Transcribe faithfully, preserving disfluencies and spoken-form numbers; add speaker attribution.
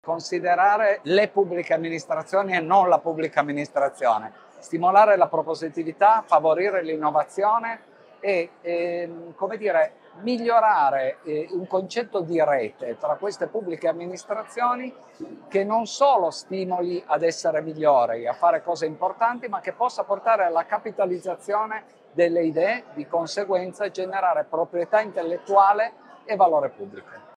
Speaker 1: Considerare le pubbliche amministrazioni e non la pubblica amministrazione, stimolare la propositività, favorire l'innovazione e, e come dire, migliorare eh, un concetto di rete tra queste pubbliche amministrazioni che non solo stimoli ad essere migliori, a fare cose importanti, ma che possa portare alla capitalizzazione delle idee, di conseguenza generare proprietà intellettuale e valore pubblico.